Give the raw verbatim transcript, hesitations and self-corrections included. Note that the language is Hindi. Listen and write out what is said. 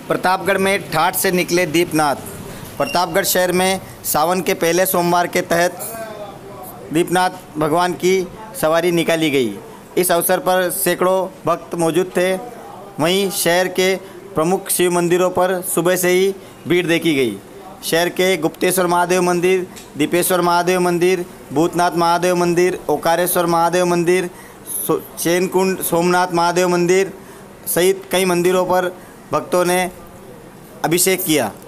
प्रतापगढ़ में ठाठ से निकले दीपनाथ। प्रतापगढ़ शहर में सावन के पहले सोमवार के तहत दीपनाथ भगवान की सवारी निकाली गई। इस अवसर पर सैकड़ों भक्त मौजूद थे। वहीं शहर के प्रमुख शिव मंदिरों पर सुबह से ही भीड़ देखी गई। शहर के गुप्तेश्वर महादेव मंदिर, दीपेश्वर महादेव मंदिर, भूतनाथ महादेव मंदिर, ओकारेश्वर महादेव मंदिर, चैनकुंड सोमनाथ महादेव मंदिर सहित कई मंदिरों पर भक्तों ने अभिषेक किया।